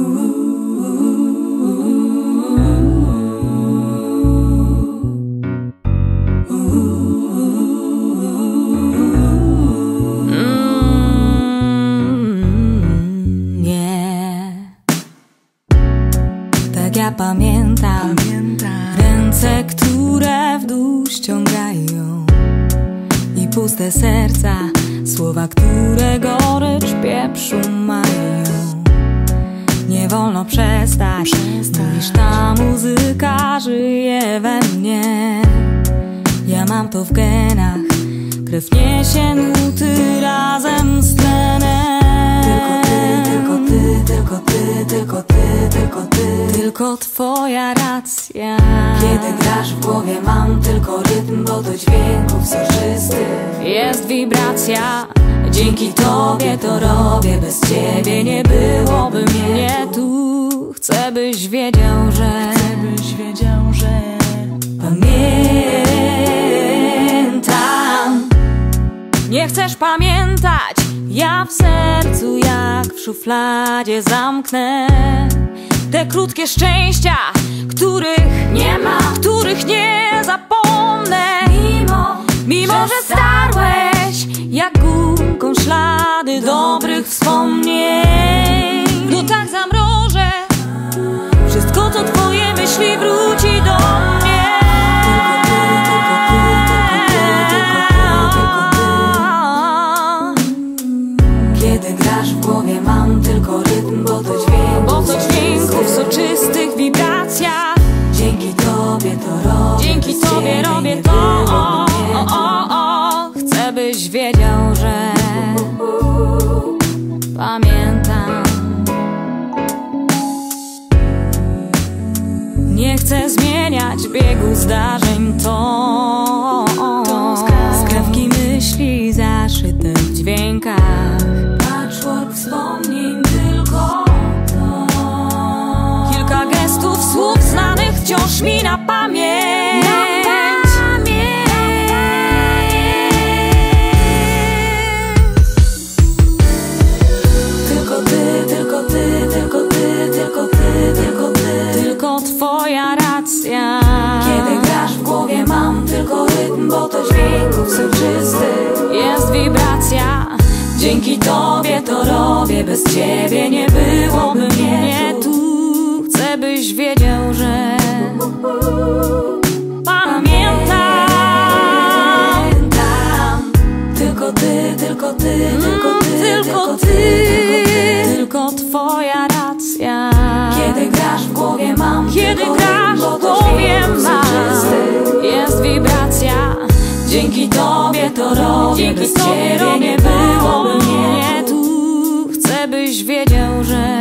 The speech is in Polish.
Tak ja pamiętam ręce, które w dół ściągają i puste serca, słowa, które gorycz pieprzu mają. Nie wolno przestać, niż ta muzyka żyje we mnie. Ja mam to w genach, krew niesie nuty razem z tlenem. Tylko ty, tylko ty, tylko ty, tylko ty, tylko twoja racja. Kiedy grasz w głowie, mam tylko rytm, bo do dźwięków soczystych jest wibracja. Dzięki tobie to robię, bez ciebie nie byłoby mnie tu. Chcę byś wiedział, że pamiętam. Nie chcesz pamiętać, ja w sercu jak w szufladzie zamknę te krótkie szczęścia, których nie ma, których nie zapomnę. Mimo że starłeś jak gumką ślady dobrych wspomnień, w nutach zamrożę wszystko, co twoje myśli wróci do mnie. Kiedy grasz w głowie, mam tylko rytm, bo to dźwięków soczystych wibracja. Dzięki tobie to robię, dzięki tobie robię to. Chcę byś wiedział, że pamiętam. Nie chcę zmieniać biegu zdarzeń, to skrawki myśli zaszyte w dźwiękach. Patchwork wspomnień tylko to. Kilka gestów, słów znanych wciąż mi na pamięć. Tylko twoja racja. Kiedy grasz w głowie, mam tylko rytm, bo to dźwięków soczystych jest wibracja. Dzięki tobie to robię, bez ciebie nie byłoby mnie tu. Chcę byś wiedział, że pamiętam. Tylko ty, tylko ty, tylko ty, tylko ty, tylko twoja racja. Kiedy grasz w głowie, mam tylko rytm, bo to dźwięków soczystych jest wibracja. Dzięki tobie to robię, bez ciebie nie byłoby mnie tu. Chcę byś wiedział, że